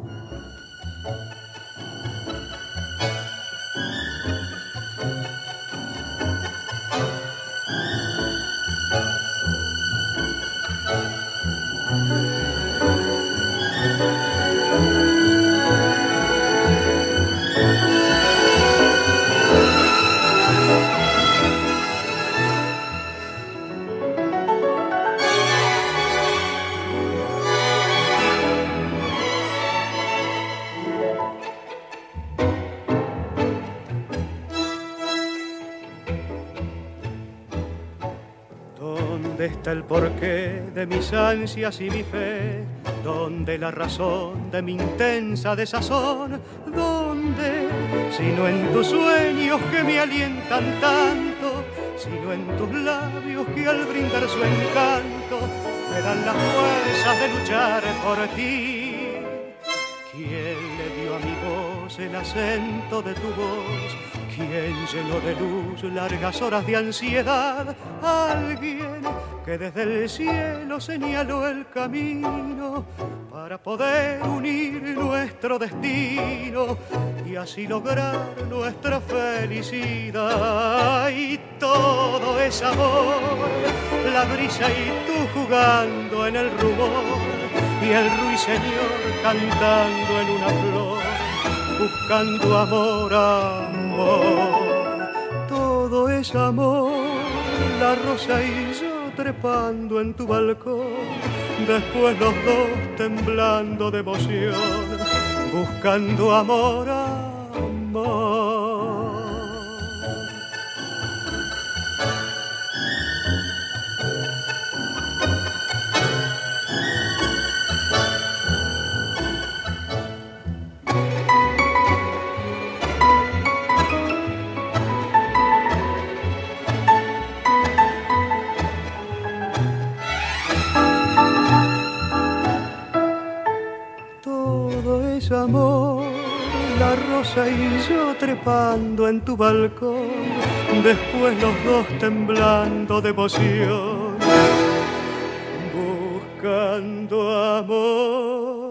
¿Dónde está el porqué de mis ansias y mi fe? ¿Dónde la razón de mi intensa desazón? ¿Dónde? Sino en tus sueños que me alientan tanto, sino en tus labios que al brindar su encanto me dan las fuerzas de luchar por ti. ¿Quién le dio a mi voz el acento de tu voz? ¿Quién llenó de luz largas horas de ansiedad? Alguien que desde el cielo señaló el camino para poder unir nuestro destino y así lograr nuestra felicidad. Y todo es amor, la brisa y tú jugando en el rumor y el ruiseñor cantando en una flor, buscando amor, amor. Todo es amor, la rosa y yo trepando en tu balcón, después los dos temblando de emoción, buscando amor, amor. Amor, la rosa y yo trepando en tu balcón, después los dos temblando de emoción, buscando amor.